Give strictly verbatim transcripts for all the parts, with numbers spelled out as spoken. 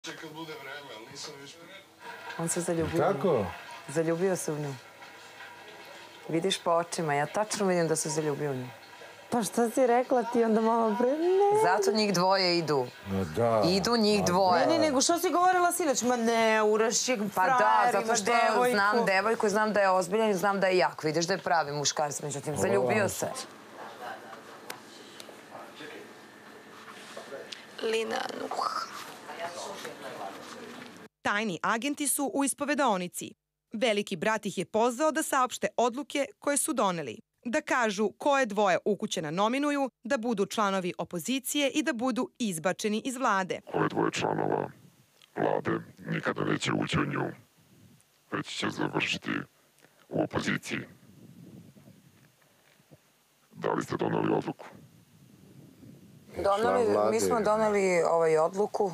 Kad bude vreme, ali nisam više... On se zaljubio. Kako? Zaljubio se u nju. Vidiš po očima, ja tačno vidim da se zaljubio u nju. Pa šta si rekla ti onda malo pre? Ne. Zato njih dvoje idu. No da. Idu njih dvoje. Ne, ne, nego što si govorila sinoć? Ma ne, Uroš je Pa frajer, da, ima zato što devojku. znam devojku, znam da je ozbiljan i znam da je jak. Vidiš da je pravi muškarac, međutim, zaljubio se. Lina Nuh. Tajni agenti su u ispovedaonici. Veliki brat ih je pozvao da saopšte odluke koje su doneli. Da kažu koje dvoje ukućena nominuju, da budu članovi opozicije i da budu izbačeni iz vlade. Ove dvoje članova vlade nikada neće ući u nju, već će završiti u opoziciji. Da li ste doneli odluku? Doneli, mi smo doneli ovaj odluku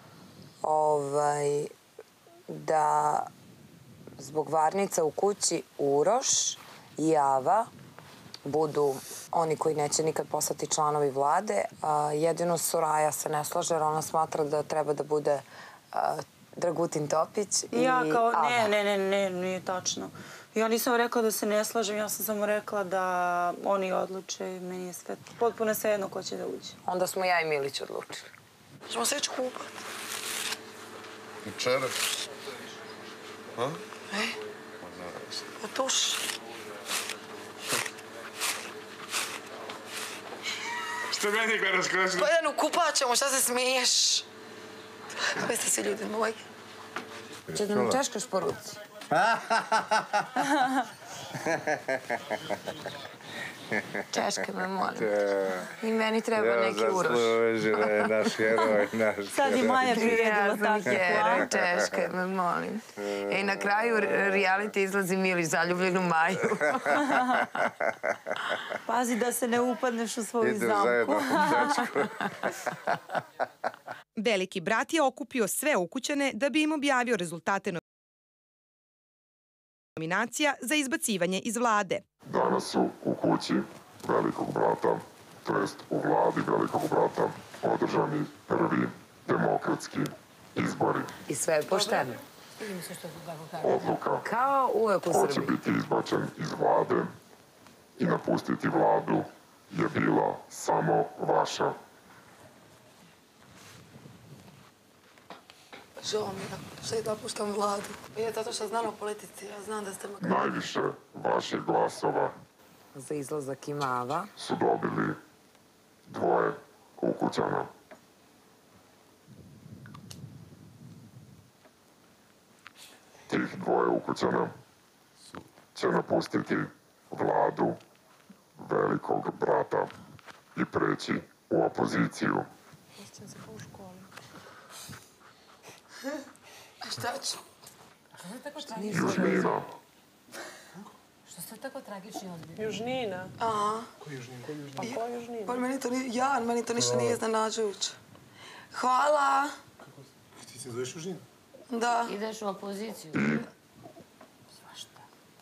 ovaj, da zbog varnica u kući Uroš i Ava budu oni koji neće nikad postati članovi vlade. A, jedino Suraja se ne slaže jer ona smatra da treba da bude a, Dragutin Topić i Ja kao, Ava. ne, ne, ne, ne, nije tačno. Ja nisam rekla da se ne slažem, ja sam samo rekla da oni odluče i meni je sve, potpuno svejedno ko će da uđe. Onda smo ja i Milić odlučili. Ćemo se ići kupat. Večeras? Ha? E? Pa tuš. Što meni ga raskreću? Pa jedan kupat ćemo, šta se smiješ? Koji ste svi ljudi moji? Če da nam češkaš po ruci? Češke me, molim. I meni treba neki Uroš. Zaslužila je naš heroj, naš heroj. Sad i Maja priredila Ja sam tako. heroj, Češke me, molim. E, na kraju reality izlazi Milić zaljubljen u Maju. Pazi da se ne upadneš u svoju Idu zamku. zajedno u čačku. Veliki brat je okupio sve ukućene da bi im objavio rezultate nominacija za izbacivanje iz vlade. Danas su u kući velikog brata, to jest u vladi velikog brata, održani prvi demokratski izbori. I sve je pošteno. Odluka Kao uvek u ko će Srbiji. biti izbačen iz vlade i napustiti vladu je bila samo vaša. Žao mi je što je napuštam vladu. Je zato što znam o politici, ja znam da ste me... Najviše vaših glasova Za izlazak ima Ava. su dobili dvoje ukućana. Tih dvoje ukućana će napustiti vladu velikog brata i preći u opoziciju. Osjećam se kao u školi. A šta ću? Što ste tako tragični? Južnina. Što ste tako tragični odbili? Južnina. Aha. Ko Južnina? Pa ko Južnina? Pa meni to nije... Jan, meni to ništa nije iznenađujuće. Hvala. Ti se zoveš Južnina? Da. Ideš u opoziciju. Svašta.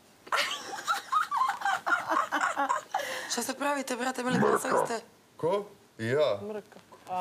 Šta se pravite, brate, mili, glasali ste? Ko? Ja. Mrka.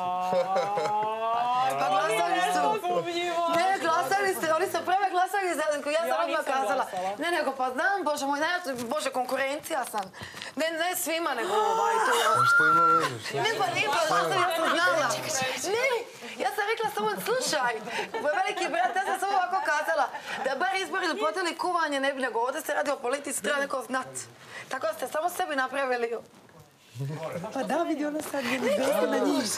Pa glasali su. Ne, glasali ste, oni su prve glasali za... Ja sam odmah kazala. Ne, nego pa znam, Bože moj, ne, Bože, konkurencija sam. Ne, ne svima, nego ovaj tu. Šta ima veze? Ne, pa nije glasali, ja sam znala. Ne, ja sam rekla samo, slušaj, veliki brat, ja sam samo ovako kazala, da bar izbori dopotili kuvanje, ne bi nego ovdje se radi o politici, treba neko znat. Tako ste samo sebi napravili. Pa da, vidi ona sad meni dosta na njih.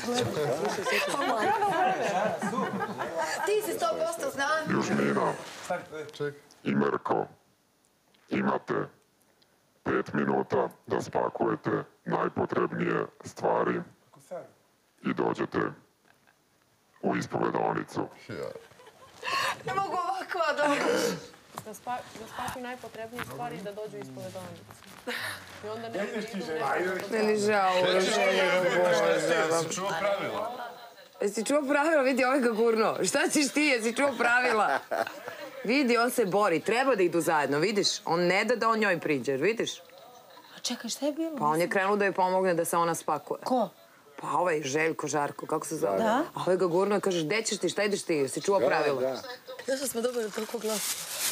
Ti si sto posto znan. Južnina i Mirko, imate pet minuta da spakujete najpotrebnije stvari i dođete u ispovedonicu. Ne mogu ovakva doći. Da spakuju najpotrebnije stvari i da dođu ispod vedonice. I onda ne idu... Meni žao, Uroš. Jesi čuo pravila? Jesi čuo pravila? Vidi, ovaj ga gurno. Šta ćeš ti? Jesi čuo pravila? Vidi, on se bori. Treba da idu zajedno, vidiš? On ne da da on njoj priđe, vidiš? A čekaj, šta je bilo? Pa on je krenuo da joj pomogne da se ona spakuje. Ko? Pa ovaj Željko, Žarko, kako se zove? Da. A ovaj ga gurno i kažeš, gde ćeš ti, šta ideš ti, si čuo pravila? Da, da. Zašto smo dobili toliko glasa?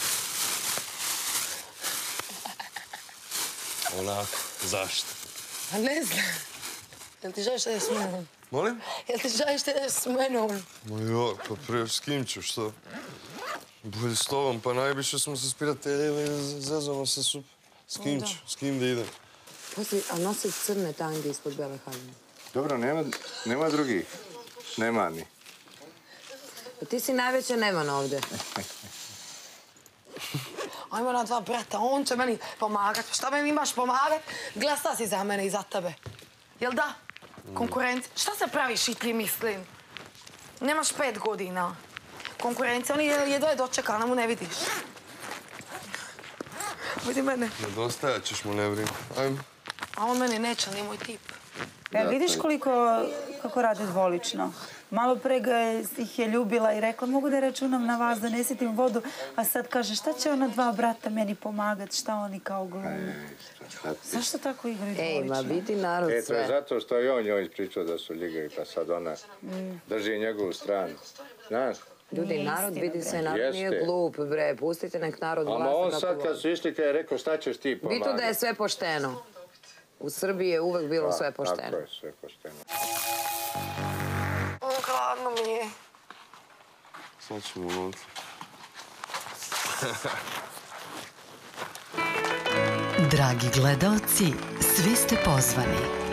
Onako, zašto? A ne znam. Jel ti želiš da je s menom? Molim? Jel ti želiš da je s menom? Ma joj, pa prije s kim ću, što? Bolje s tobom, pa najviše smo se spirateljili, zezamo se super. S kim ću, s kim da idem? Poslije, a nosi crne tange ispod bele haljine. Dobro, nema, nema drugih. Nema ni. Pa ti si najveća Neman ovde. Ajmo na dva brata, on će meni pomagat. Šta meni imaš pomagat? Glasa si za mene i za tebe. Jel da? Konkurencija. Šta se praviš i ti mislim? Nemaš pet godina. Konkurencija, oni jedva je dočekala, nam mu ne vidiš. Vidi mene. Nedostajat ćeš mu, ne brini. Ajmo. A on meni neće, nije moj tip. E, vidiš koliko, kako rade dvolično. Malo pre ga je, ih je ljubila i rekla mogu da računam na vas, da ne sjetim vodu, a sad kaže šta će ona dva brata meni pomagat, šta oni kao glume. Zašto tako igraju dvolično? Ej, ma vidi narod E, to je sve. zato što je on njoj ispričao da su ljigavi, pa sad ona drži njegovu stranu. Znaš? Ljudi, narod vidi sve, narod Jeste. nije glup, bre, pustite nek narod Ama glasa on kako sad voli. kad su išli, kad je rekao šta ćeš ti Vidi to pomagati. da je sve pošteno. U Srbiji je uvek bilo sve Tako pošteno. je, sve pošteno. O, hladno mi je. Sad ćemo unutra. Dragi gledaoci, svi ste pozvani.